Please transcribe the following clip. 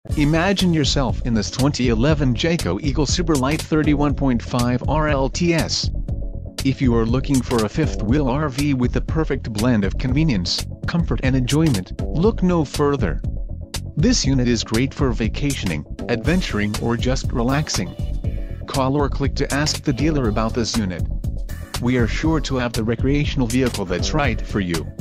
Imagine yourself in this 2011 Jayco Eagle Super Lite 31.5 RLTS. If you are looking for a fifth-wheel RV with the perfect blend of convenience, comfort and enjoyment, look no further. This unit is great for vacationing, adventuring or just relaxing. Call or click to ask the dealer about this unit. We are sure to have the recreational vehicle that's right for you.